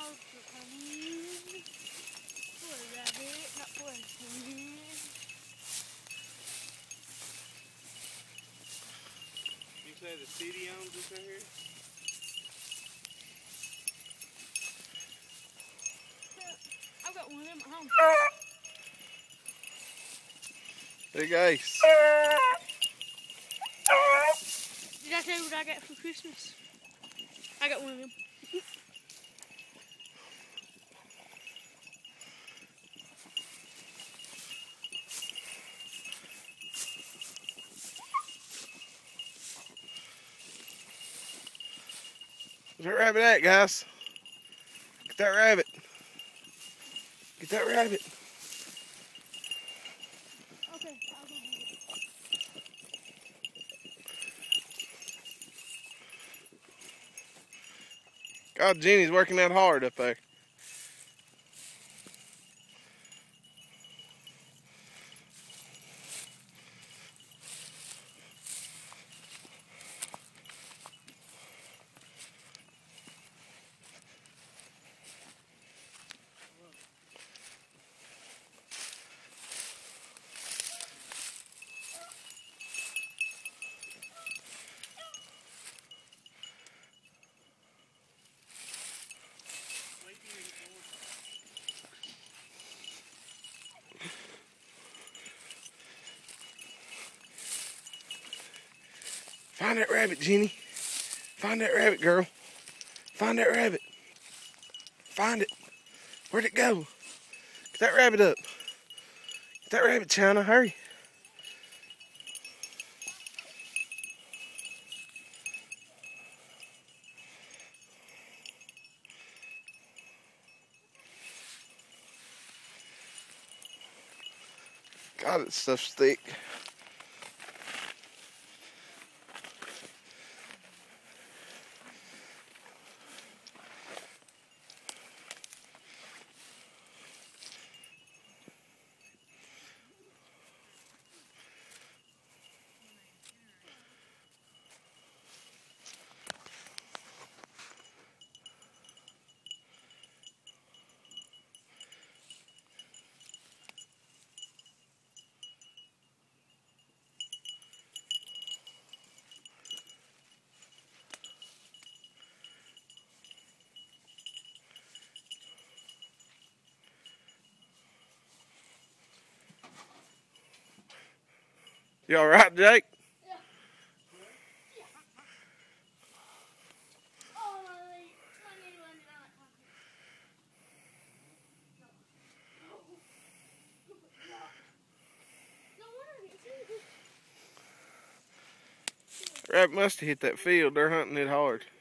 Poor rabbit, not poor human. You say the city owns this right here? I've got one of them at home. Big Ace. Did I tell you what I got for Christmas? I got one of them. Where's that rabbit at, guys? Get that rabbit. Get that rabbit. Okay, I'll go get it. God, Jeannie's working that hard up there. Find that rabbit, Jeannie. Find that rabbit, girl. Find that rabbit. Find it. Where'd it go? Get that rabbit up. Get that rabbit, China. Hurry. God, this stuff's thick. You all right, Jake? Yeah. Oh, my knee landed on that concrete. No wonder it's easy. Rabbit must have hit that field. They're hunting it hard.